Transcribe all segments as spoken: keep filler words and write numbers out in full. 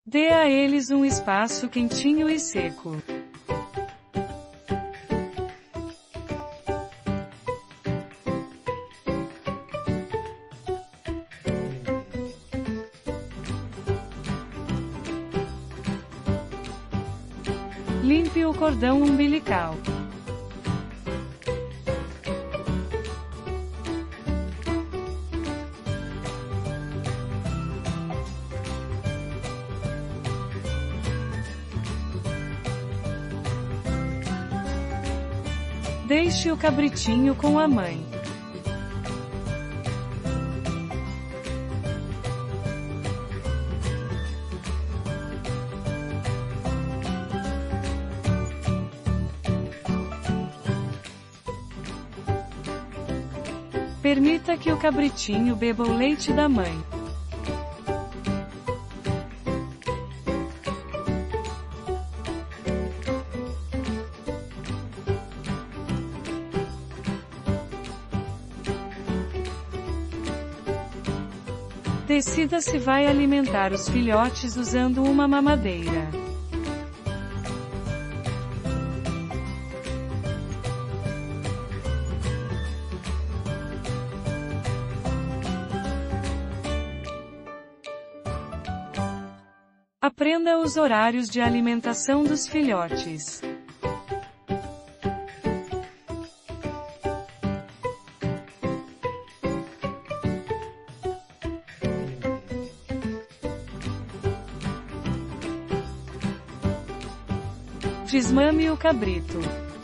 Dê a eles um espaço quentinho e seco. Limpe o cordão umbilical. Deixe o cabritinho com a mãe. Permita que o cabritinho beba o leite da mãe. Decida se vai alimentar os filhotes usando uma mamadeira. Aprenda os horários de alimentação dos filhotes. Desmame o cabrito.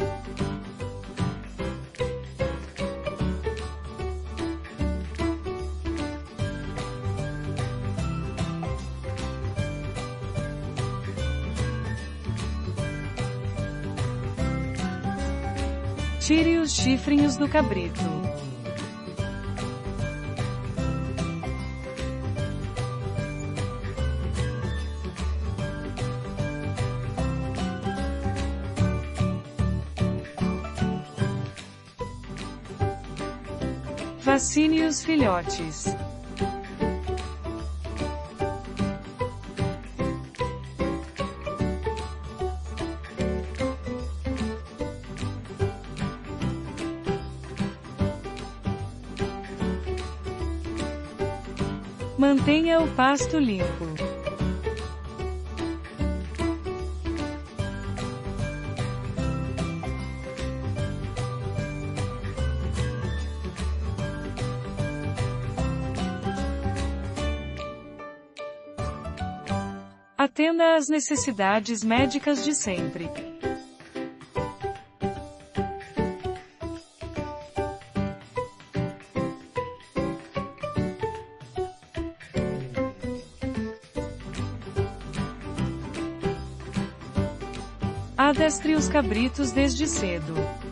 Tire os chifrinhos do cabrito. Vacine os filhotes. Mantenha o pasto limpo. Atenda às necessidades médicas de sempre. Adestre os cabritos desde cedo.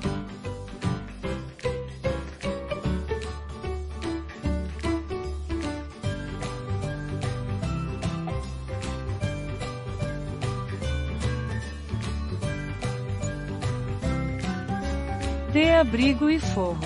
Dê abrigo e forro.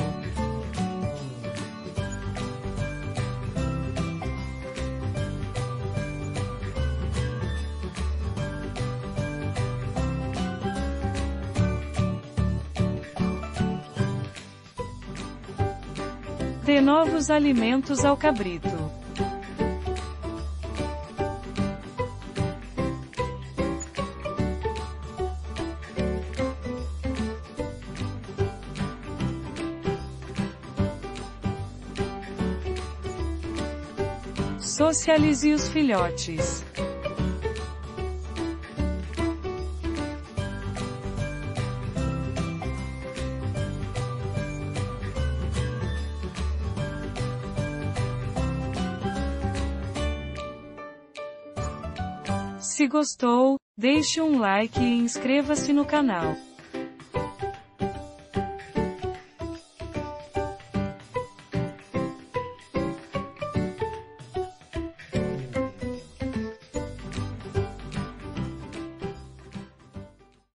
Dê novos alimentos ao cabrito. Socialize os filhotes. Se gostou, deixe um like e inscreva-se no canal.